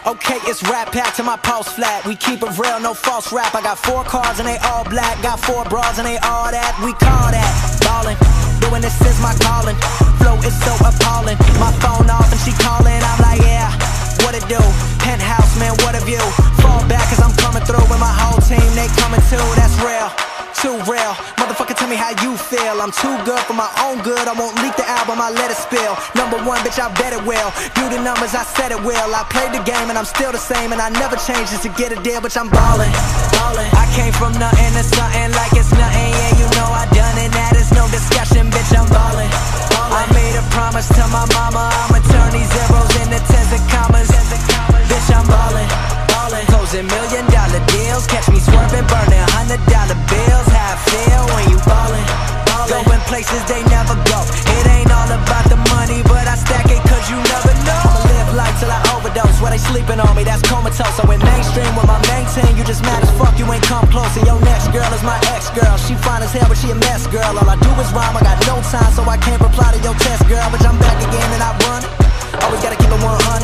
Okay, it's Rat Pack to my pulse flat. We keep it real, no false rap. I got 4 cars and they all black. Got 4 bras and they all that. We call that ballin'. Doing this is my calling. Flow is so appalling. My phone off and she calling. I'm like, yeah, what it do? Penthouse, man, what a view. Fall back cause I'm coming through with my whole team. They coming too, that's real. Too real. Motherfucker, tell me how you feel. I'm too good for my own good. I won't leak the album, I let it spill. #1, bitch, I bet it will. Do the numbers, I said it will. I played the game and I'm still the same. And I never changed it to get a deal, bitch, I'm ballin', ballin'. I came from nothing to something like it's nothing. Yeah, you know I done it, that is no discussion, bitch, I'm ballin', ballin'. I made a promise to my mama, I'ma turn these zeros into tens and commas. Bitch, I'm ballin', ballin'. Closing $1 million deals. Catch me swerving, burning $100 bills. How I feel when you ballin', ballin'. Going places they never go. It ain't all about the money, but I stack it cause you never know. I'ma live life till I overdose. While they sleeping on me, that's comatose. I went mainstream with my main team. You just mad as fuck, you ain't come close. And your next girl is my ex-girl. She fine as hell, but she a mess, girl. All I do is rhyme, I got no time, so I can't reply to your test, girl. But I'm back again and I run it. Always gotta keep it 100.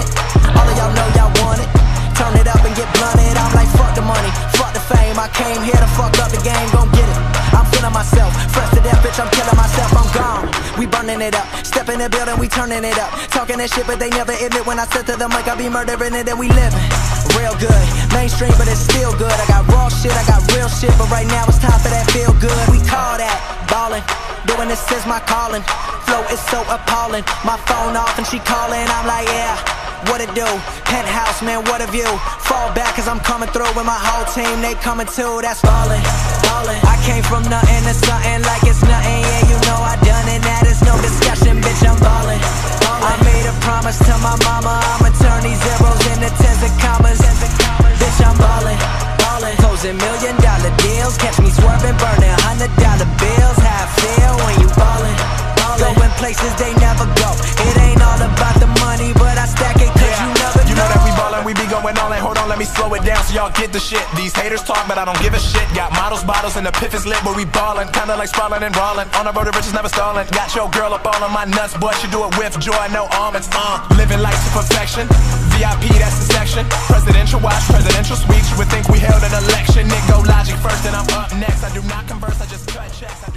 All of y'all know y'all want it. Turn it up and get blunted. I'm like, fuck the money, fuck the fame. I came here to fuck up the game, gon' get it. I'm feeling myself, fresh to death, bitch, I'm killing myself, I'm gone. We burning it up, step in the building, we turning it up. Talking that shit, but they never admit when I said to them like I be murdering it and we living real good. Mainstream, but it's still good. I got raw shit, I got real shit, but right now it's time for that feel good. We call that ballin', doing this is my calling. Flow is so appalling, my phone off and she calling. I'm like, yeah, what it do? Penthouse, man, what a view. Fall back cause I'm coming through with my whole team. They coming too, that's ballin', ballin'. I came from nothing to something like it's nothing. Yeah, you know I done it, that is no discussion, bitch, I'm ballin', ballin'. I made a promise to my mama, I'ma turn these zeros into tens and commas. Bitch, I'm ballin', ballin'. Closing $1 million deals. Catch me swerving, burning $100 bills. How I feel when you ballin', ballin'. Going places they never go. It ain't all about the money, but I stack it cause you never know. You know that we ballin', we be going all in. Hold on, let me slow it down so y'all get the shit. These haters talk, but I don't give a shit. Got models, bottles, and the piff is lit, but we ballin'. Kinda like sprawlin' and rollin'. On the road to riches, never stallin'. Got your girl up all on my nuts, but she do it with joy, no almonds. Living life to perfection. VIP, that's the section. Presidential watch, presidential suites. You would think we held an election. It go Logic first, and I'm up next. I do not converse, I just cut checks.